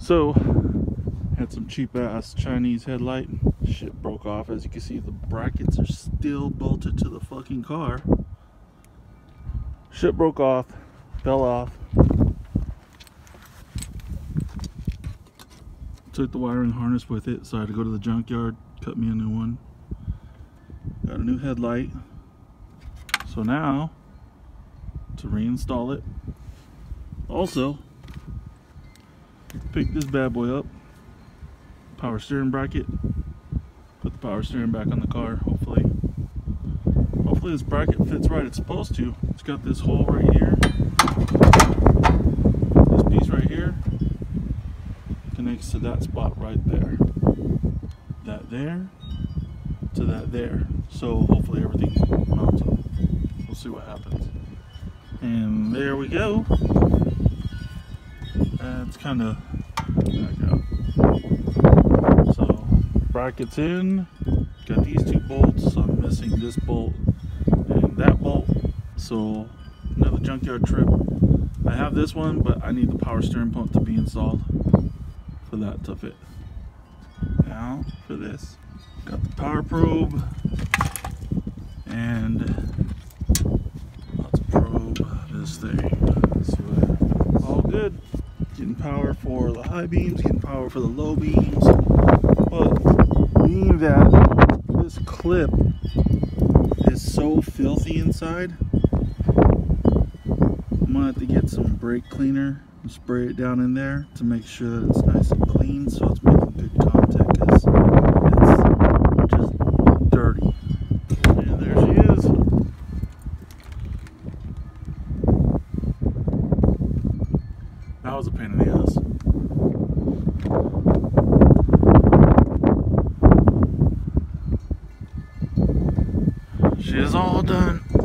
So, had some cheap ass Chinese headlight. Shit broke off. As you can see, the brackets are still bolted to the fucking car. Shit broke off, fell off. Took the wiring harness with it, so I had to go to the junkyard, cut me a new one. Got a new headlight. So now, to reinstall it, also pick this bad boy up, power steering bracket, put the power steering back on the car. Hopefully this bracket fits right. It's supposed to. It's got this hole right here, this piece right here connects to that spot right there, that there to that there, so hopefully everything mounts up. We'll see what happens. And there we go. It's kind of back out. So brackets in, got these two bolts. I'm missing this bolt and that bolt, so another junkyard trip. I have this one, but I need the power steering pump to be installed for that to fit. Now for this, got the power probe, and let's probe this thing. See what, all good. Getting power for the high beams, getting power for the low beams, but being that this clip is so filthy inside, I'm gonna have to get some brake cleaner and spray it down in there to make sure that it's nice and clean, so it's making good contact, because it's just dirty. And there she is. That was a pain in the ass. She is all done.